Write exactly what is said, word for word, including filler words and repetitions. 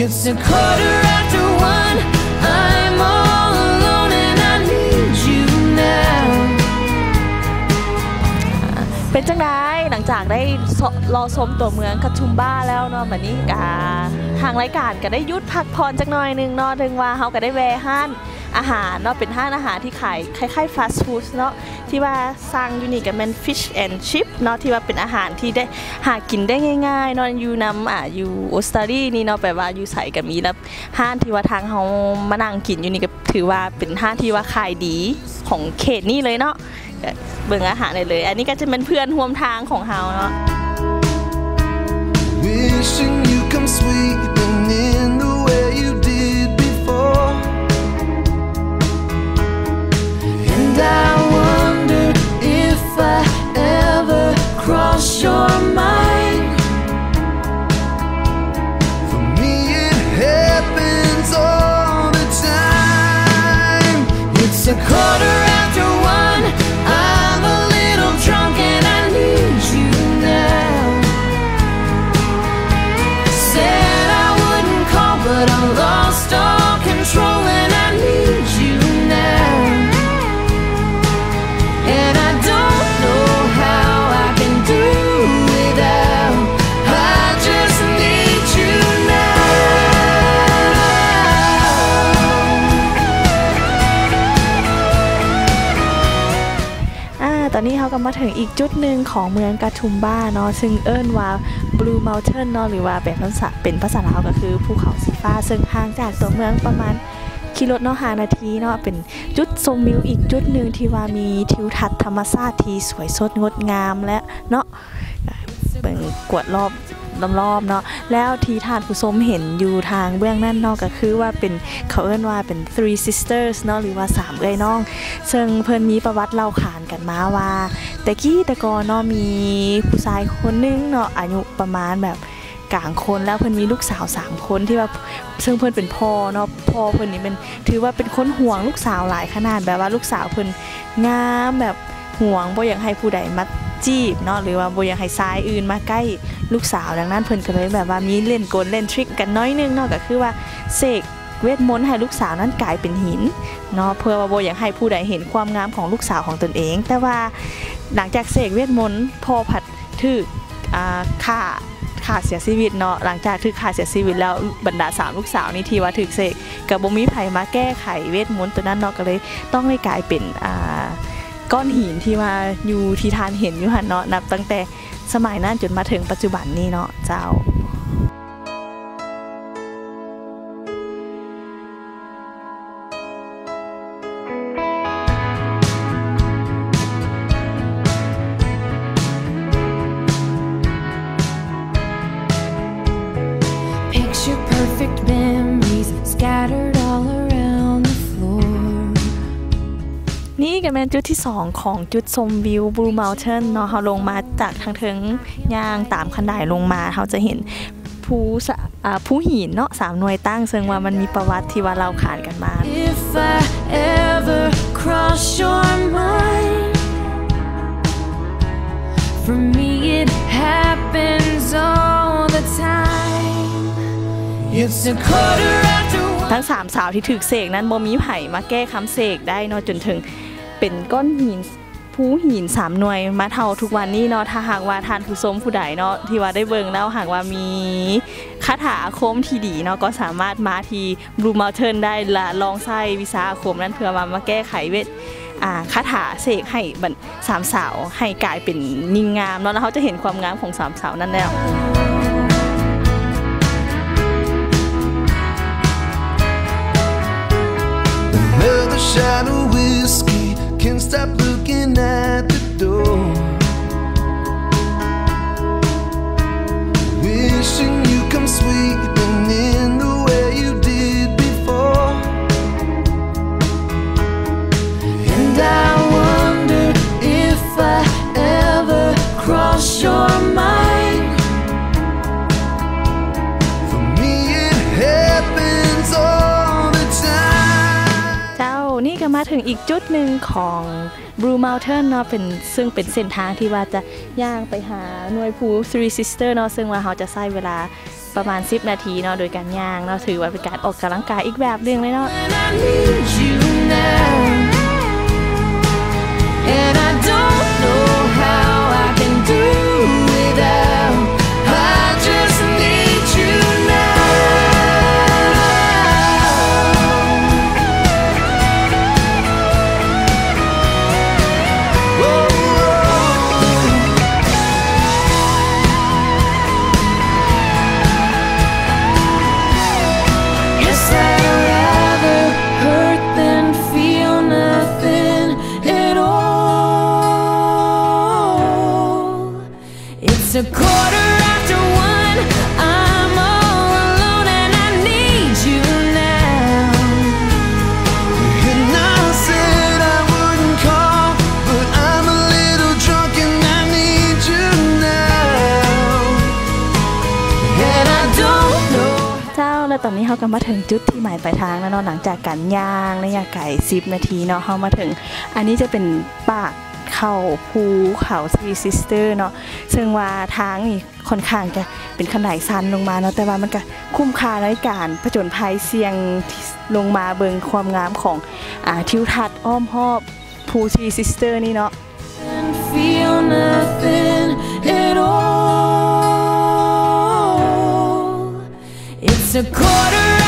It's a quarter after one. I'm all alone and I need you now. เป็นจังไดหลังจากได้รอชมตัวเมืองคัตชุมบ้าแล้วเนาะแบบนี้กาทางรายการก็ได้ยุดพักผ่อนจักหน่อยนึงเนาะถึงว่าเขาก็ได้แวะห้านอาหารเนาะเป็นห้านอาหารที่ขายคล้ายๆฟาสต์ฟู้ดเนาะที่ว่าสร้างยูนิคกันเป็น fish and chip เนาะที่ว่าเป็นอาหารที่ได้หากินได้ง่ายๆเนาะอยู่นำอ่ะอยู่ออสเตรเลียนี่เนาะแปลว่าอยู่ใส่กับมีแล้วห้านที่ว่าทางเขามานั่งกินอยู่นี่ก็ถือว่าเป็นห้านที่ว่าขายดีของเขตนี่เลยเนาะเบิ่งอาหารเลยเลยอันนี้ก็จะเป็นเพื่อนร่วมทางของเขาเนาะ Wishing you come sweeping in the way you did before. And I wonder if I ever cross your mind. For me it happens all the time. It's a quarter after one. I'm a little drunk and I need you now. Said I wouldn't call but I lost all control and I need you now. And I don't know how I can do without. I just need you now. อ่าตอนนี้เขาก็มาถึงอีกจุดหนึ่งของเมืองกาทุมบ้าเนาะซึ่งเอิ้นว่า Blue Mountains เนาะหรือว่าเป็นภาษาเป็นภาษาลาวก็คือภูเขาสีฟ้าซึ่งห่างจากตัวเมืองประมาณขี่รถเนาะห้านาทีเนาะเป็นจุดชมวิวอีกจุดหนึ่งที่ว่ามีทิวทัศน์ธรรมชาติที่สวยสดงดงามและเนาะเป็นกวดรอบรอบๆเนาะแล้วที่ท่านผู้ชมเห็นอยู่ทางเบื้องนั่นเนาะก็คือว่าเป็นเขาเอิ้นว่าเป็น three sisters เนาะหรือว่าสามเอ้ยน้องซึ่งเพิ่นมีประวัติเล่าขานกันมาว่าแต่กี้แต่ก่อนเนาะมีผู้ชายคนนึงเนาะอายุประมาณแบบกลางคนแล้วเพิ่นมีลูกสาวสามคนที่ว่าซึ่งเพิ่นเป็นพ่อเนาะพ่อเพิ่นนี่เป็นถือว่าเป็นคนห่วงลูกสาวหลายขนาดแบบว่าลูกสาวเพิ่นงามแบบห่วงบ่อยากให้ผู้ใดมาจีบเนาะหรือว่าบ่อยากให้ชายอื่นมาใกล้ลูกสาวดังนั้นเพิ่นก็เลยแบบว่ามีเล่นกลเล่นทริคกันน้อยนึงเนาะก็คือว่าเสกเวทมนต์ให้ลูกสาวนั้นกลายเป็นหินเนาะเพื่อว่าบ่อยากให้ผู้ใดเห็นความงามของลูกสาวของตนเองแต่ว่าหลังจากเสกเวทมนต์พอผัดถึกอ่าฆ่าขาดเสียชีวิตเนาะหลังจากถึกขาดเสียชีวิตแล้วบรรดาสามลูกสาวนี่ที่ว่าถึกเสกกับบ่มีไผมาแก้ไขเวทมนต์ตัวนั้นเนาะก็เลยต้องได้กลายเป็นอ่าก้อนหินที่ว่าอยู่ที่ทานเห็นอยู่หันเนาะนับตั้งแต่สมัยนั้นจนมาถึงปัจจุบันนี้เนาะเจ้า Picture perfect memories scattered all around the floor นี่ก็เป็นจุดที่สองของจุดชมวิว Blue Mountain เนาะเขาลงมาจากทางเทิงย่างตามคันไดลงมาเขาจะเห็นภูภูหินเนาะสามหน่วยตั้งซึ่งว่ามันมีประวัติที่ว่าเราขานกันมา If I ever cross your mind For me it happens all the time It's a quarter after one ทั้งสามสาวที่ถือเสกนั้นบ่มีไผ่มาแก้คำเสกได้เนาะจนถึงเป็นก้อนหินภูหินสามหน่วยมาเท่าทุกวันนี้เนาะถ้าหากว่าทานผู้ชมผู้ใดเนาะที่ว่าได้เบิ่งแล้วหากว่ามีคาถาอาคมที่ดีเนาะก็สามารถมาที่ Blue Mountain ได้ละลองใช้วิชาอาคมนั้นเพื่อมามาแก้ไขเวทคาถาเสกให้สามสาวให้กลายเป็นนิ่งงามเนาะแล้วเขาจะเห็นความงามของสามสาวนั่นแล้ว Another shot of whiskey Can't stop looking at the door Wishing you come sweeping in the way you did before And I wonder if I ever cross your mind For me it happens all the time เจ้านี่ก็มาถึงอีกจุดหนึ่งของ Blue Mountain เนาะเป็นซึ่งเป็นเส้นทางที่ว่าจะย่างไปหาหน่วยภู Three Sisters เนาะซึ่งว่าเขาจะใช้เวลาประมาณสิบนาทีเนาะโดยการย่างเนาะถือว่าเป็นการออกกำลังกายอีกแบบนึงเลยเนาะ It's a quarter after one. I'm all alone and I need you now. And I said I wouldn't call, but I'm a little drunk and I need you now. And I don't know. เจ้าและตอนนี้เขาก็มาถึงจุดที่หมายปลายทางแล้วเนาะหลังจากการย่างระยะไกลสิบนาทีเนาะเขามาถึงอันนี้จะเป็นปากเข้าภูเขาทรีซิสเตอร์เนาะซึ่งว่าทางนี่ค่อนข้างจะเป็นขนาดสั้นลงมาเนาะแต่ว่ามันก็คุ้มค่าในการผจญภัยเสี่ยงลงมาเบิ่งความงามของอ่าทิวทัศน์อ้อมรอบภูทรีซิสเตอร์นี่เนาะ Feel nothing at all. It's a quarter